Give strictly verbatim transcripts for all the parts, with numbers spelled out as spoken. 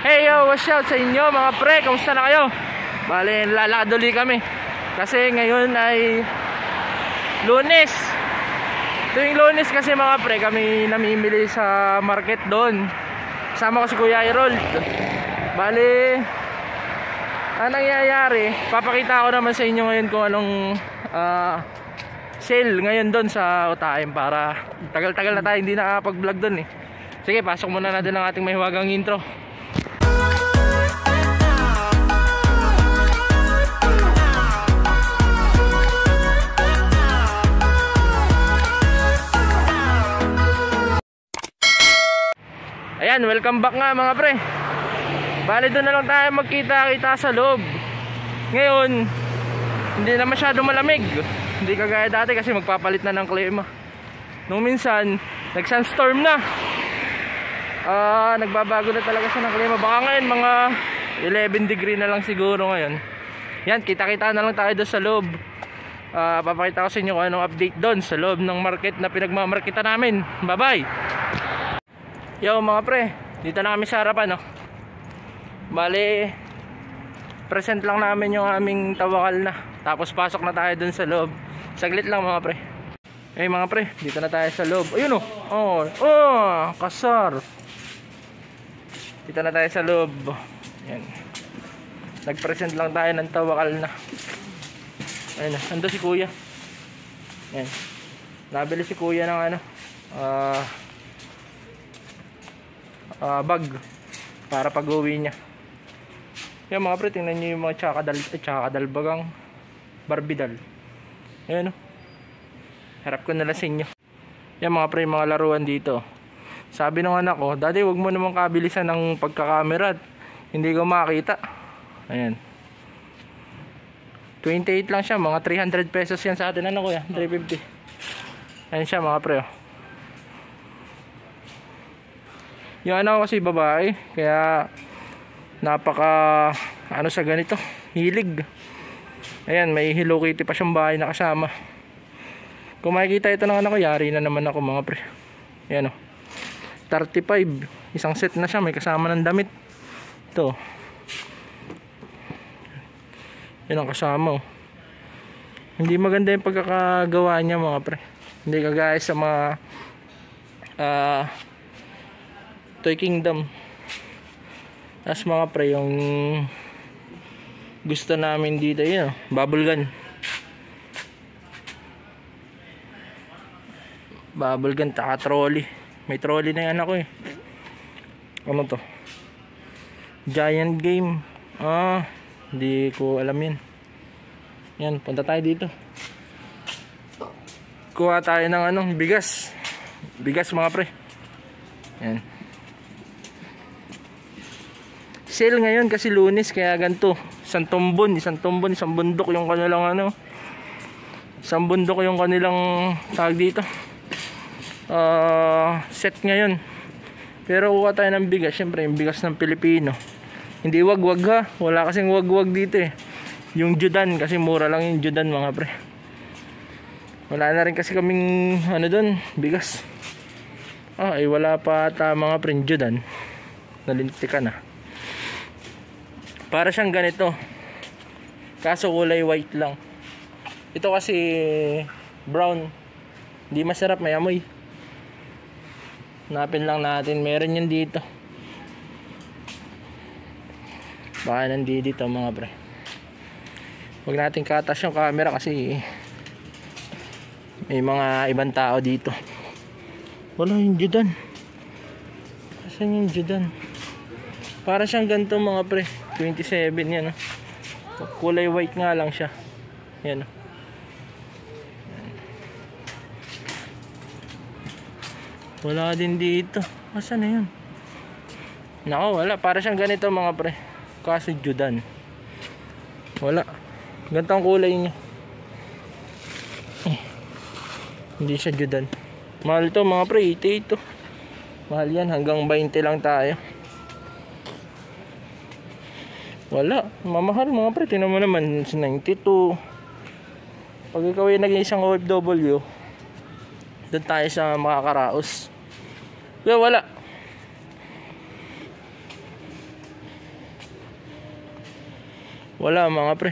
Hey yo, what's up sa inyo mga pre? Kamusta na kayo? Bale, lalakad ulit kami kasi ngayon ay Lunes. Tuwing Lunes kasi mga pre, kami namimili sa market doon. Sama ko si Kuya Errol. Bale, ang nangyayari, papakita ko naman sa inyo ngayon kung anong uh, sale ngayon doon sa Utaim, para tagal-tagal na tayo hindi nakapag-vlog doon eh. Sige, pasok muna natin ang ating mahiwagang intro. Ayan, welcome back nga mga pre. Bale, doon na lang tayo magkita-kita sa loob. Ngayon, hindi na masyado malamig. Hindi kagaya dati kasi magpapalit na ng klima. Nung minsan, nag-sunstorm na. uh, Nagbabago na talaga siya ng klima. Baka ngayon mga eleven degree na lang siguro ngayon. Yan, kita-kita na lang tayo doon sa loob. uh, Papakita ko sa inyo kung anong update doon sa loob ng market na pinagmamarketa namin. Bye bye. Yo mga pre, dito na kami sa harapan, no? Bale, present lang namin yung aming tawakal na. Tapos pasok na tayo dun sa loob. Saglit lang mga pre. Eh mga pre, dito na tayo sa loob. Ayun o, oh, oh, kasar. Dito na tayo sa loob. Yan. Nag-present lang tayo ng tawakal na. Ayun, ando si kuya. Yan. Nabili si kuya ng ano, ah uh, Uh, bag para pag-uwi niya. Yan mga pre, tingnan nyo yung mga tsakadal, eh, tsakadal bagang barbidal. Ayan o, harap ko na lang sa inyo. Yan mga pre, mga laruan dito. Sabi ng anak ko, Daddy, wag mo naman kabilisan ng pagkakamera, hindi ko makita. Ayan, twenty-eight lang siya, mga three hundred pesos yan sa atin. Ano ko yan, three fifty. Ayan siya mga pre o. Yung ano kasi babae, kaya napaka ano sa ganito, hilig. Ayan, may Hello Kitty pa siyang bahay na kasama. Kung makikita ito ng anak ko, yari na naman ako mga pre. Ayan o, thirty-five, isang set na siya, may kasama ng damit. Ito, yan ang kasama o. Hindi maganda yung pagkakagawa niya mga pre. Hindi kagaya sa mga ah uh, Toy Kingdom. As mga pre, yung gusto namin dito, yun, bubble gun. Bubble gun, taka trolley. May trolley na yan ako eh. Ano to? Giant game. Ah, hindi ko alam yan. Yan, punta tayo dito. Kuha tayo ng ano, bigas. Bigas mga pre. Yan. Sale ngayon kasi Lunes, kaya ganito. Isang tumbon, isang tumbon, isang bundok yung kanilang ano. Isang bundok yung kanilang tawag dito. Uh, set ngayon. Pero kuha tayo ng bigas, syempre yung bigas ng Pilipino. Hindi wag-wag ha. Wala kasing wag-wag dito eh. Yung Judan, kasi mura lang yung Judan mga pre. Wala na rin kasi kaming ano dun, bigas. Ah, ay wala pa ata mga pre, Judan. Nalintikan na. Para siyang ganito, kaso kulay white lang. Ito kasi brown, hindi masarap, may amoy. Hanapin lang natin, meron yun dito. Baka nandito dito mga pre. Huwag natin katas yung camera kasi may mga ibang tao dito. Wala yung Judan. Asan yung Judan? Para siyang ganito mga pre, twenty-seven yan, oh. Kulay white nga lang siya. Yan, oh. Wala din dito. Asan na yun? Nako, wala. Para siyang ganito mga pre, kaso Judan. Wala. Ganito ang kulay niya. eh, Hindi siya Judan. Mahal to mga pre, eighty-eight to. Mahal yan, hanggang twenty lang tayo. Wala, mamahal mga pre. Tingnan mo naman, ninety-two. Pag ikaw ay naging isang O F W, doon tayo sa makakaraos. Kaya wala. Wala mga pre.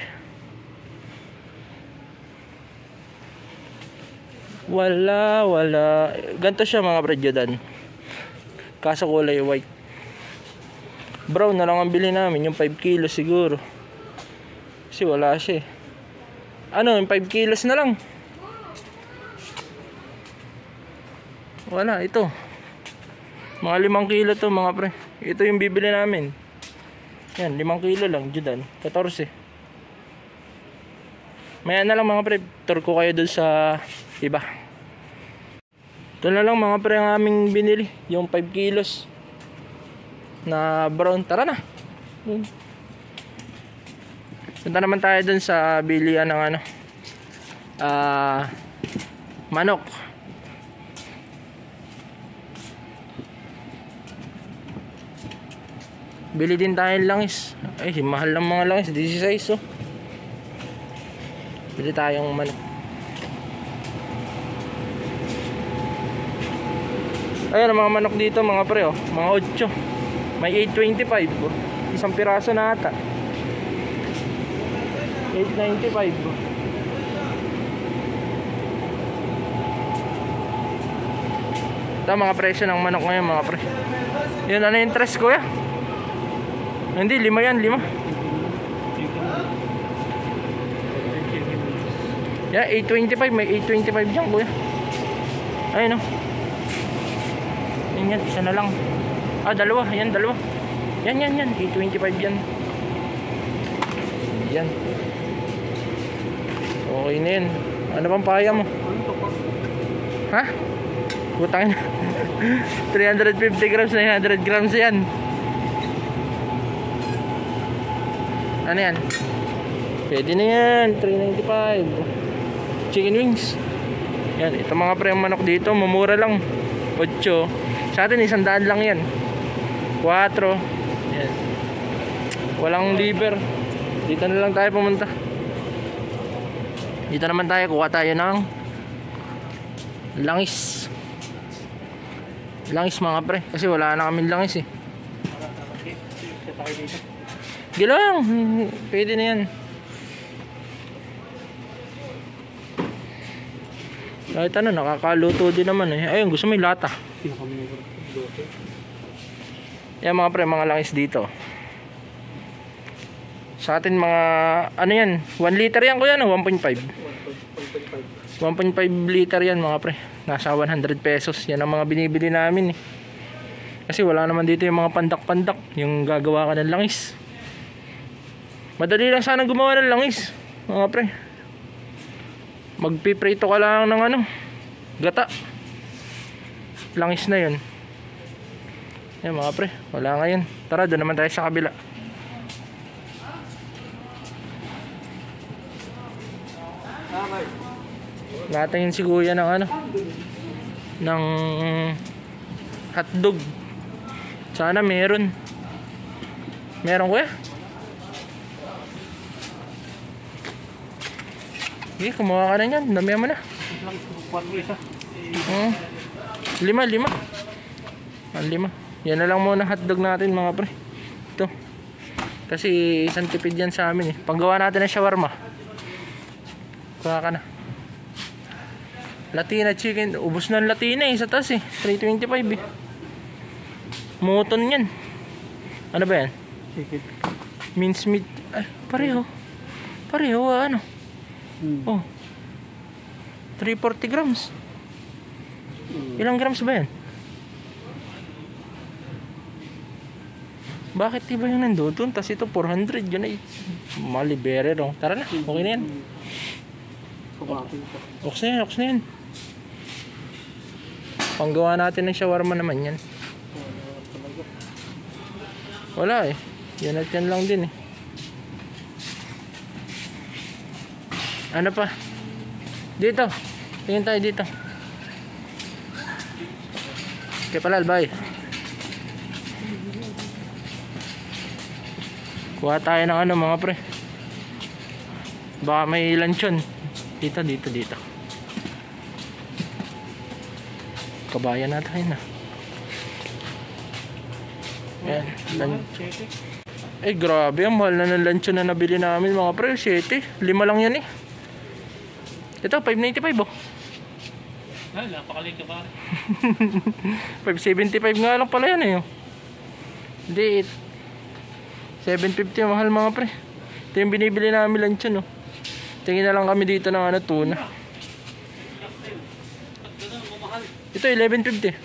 Wala, wala. Ganto siya mga pre, Jordan. Kaso kulay white. Brown na lang ang bili namin, yung five kilos siguro. Kasi wala siya eh. Ano, yung five kilos na lang. Wala, ito. Mga limang kilo to mga pre. Ito yung bibili namin. Yan, limang kilo lang, Jordan. fourteen. Maya na lang mga pre, tour ko kayo dun sa iba. Ito na lang mga pre ang aming binili, yung five kilos na brown. Tara na. Punta naman tayo dun sa bilian ng ano, ah, manok. Bili din tayo ng langis. Ay, mahal ng mga langis, sixteen oh. Bili tayong manok. Ayan ang mga manok dito mga pre oh, mga eight. May eight twenty-five oh. Isang piraso na ata. eight ninety-five oh. Ito mga presyo ng manok ngayon mga pre. Yun, ano yung tres ko ya? Hindi, lima yan, lima. Yeah, eight twenty-five, may eight twenty-five dyan kuya. Ayun oh. Yan, yan, isa na lang. Ah, dalawa, yan, dalawa. Yan, yan, yan, eight twenty-five yan. Yan. Okay na yan. Ano bang paya mo? Ha? Putang na. three hundred fifty grams, nine hundred grams yan. Ano yan? Pwede na yan, three ninety-five. Chicken wings. Yan, ito mga pre ang manok dito, mumura lang. eight. Sa atin isang daan lang yan. four. Yan. Walang liver. Dito na lang tayo pumunta. Dito naman tayo, kuha tayo ng langis. Langis mga pre, kasi wala na kaming langis eh. Gilang, pwede na yan. Kahit ano, nakakaluto din naman eh. Ayun, gusto mo yung lata. Yan mga pre, mga langis dito. Sa atin mga, ano yan, one liter yan kuya, no? one point five. one point five liter yan mga pre. Nasa one hundred pesos. Yan ang mga binibili namin eh. Kasi wala naman dito yung mga pandak-pandak, yung gagawa ka ng langis. Madali lang sana gumawa ng langis mga pre. Magpiprito ka lang ng ano, gata. Langis na yun. Yan mga pre, wala nga yun. Tara, doon naman tayo sa kabila. Natingin si kuya ng ano, ng hotdog. Sana meron. Meron kuya? Okay, kumuha ka na yan. Damihan mo na. Hmm. Lima, lima. Ang lima. Yan na lang muna hotdog natin mga pre. Ito. Kasi isang tipid yan sa amin eh. Panggawa natin ng shawarma. Kuha ka na. Latina chicken. Ubus na ang Latina eh sa taas eh. three twenty-five eh. Moton yan. Ano ba yan? Chicken. Minced meat. Ay, pareho. Pareho ah, ano. Hmm. Oh. three forty grams. Ilang grams ba yan? Bakit iba yung nandun? Tapos ito four hundred. Yun ay malibere no. Tara na, okay na yan. Oks na yan, oks na yan. Panggawa natin ng shawarma naman yan. Wala eh. Yan at yan lang din eh. Ano pa? Dito. Tingin tayo dito. Okay pala, albay. Kuha tayo ng ano mga pre. Baka may luncheon. Dito, dito, dito. Kabayan natin na. Ayan. Eh grabe, ang mahal na ng luncheon na nabili namin mga pre. Siyete, lima lang yan eh. Ito, five ninety-five oh. Ay, napakalig ka pare. five seventy-five nga lang pala yan eh. Oh. Hindi, seven fifty mahal mga pre. Ito yung binibili namin luncheon oh. Tingin na lang kami dito ng ano, tuna. Ito eleven fifty.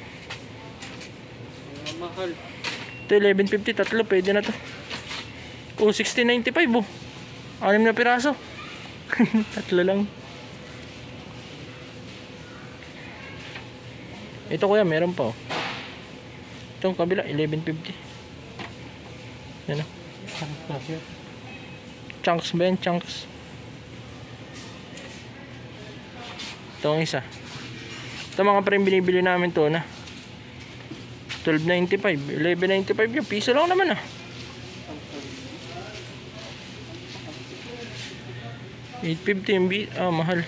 Mahal. Ito eleven fifty, tatlo pwede na to. Oh, sixteen ninety-five oh. Anim na piraso. Tatlo lang. Ito kuya, meron pa oh. Itong kabila eleven fifty. Yan oh. Chunks ba yan? Chunks. Itong isa. Ito mga pre, binibili namin to na twelve ninety-five, eleven ninety-five yung piso lang naman ah. eight fifty yung bi- ah mahal.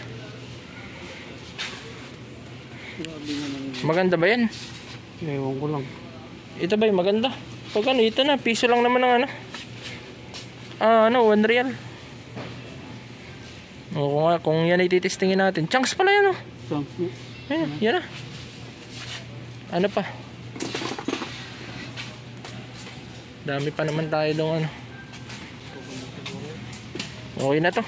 Maganda ba yan? Ewan ko lang. Ito ba yung maganda? Pag ano, ito na, piso lang naman ang ano. Ah, ano, one real. O kung, kung yan ay titestingin natin. Chunks pala yan oh. Chunks mo? Yan, yan na. Ano pa? Dami pa naman tayo dong ano. Okay na to.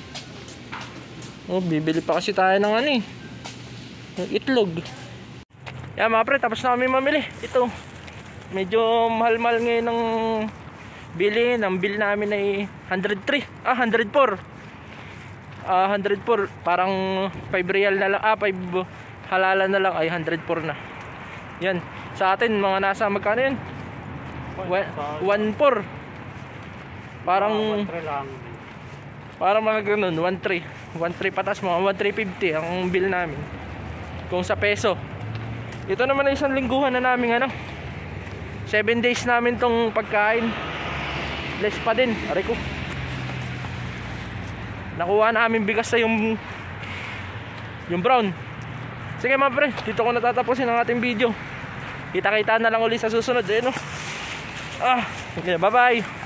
Oh, bibili pa kasi tayo ng ano eh. Ng itlog. Yan mga pre, tapos na kami mamili. Ito. Medyo mahal-mahal ngayon ng bili. Ang bill namin ay one hundred three. Ah, one hundred four. Ah, one hundred four. Parang five real na lang. Ah, five halalan na lang ay one hundred four na. Yan. Sa atin, mga nasa magkano yun? one four. Parang parang mga ganun, one three. one three patas, mga one three fifty ang bill namin. Kung sa peso. Ito naman ay isang lingguhan na namin ano. seven days namin tong pagkain. Less pa din. Aray ko. Nakuha namin bigas sa yung yung brown. Sige mga pre, dito ko natatapusin ang ating video. Kita-kita na lang ulit sa susunod eh, no? Ah, okay, bye bye.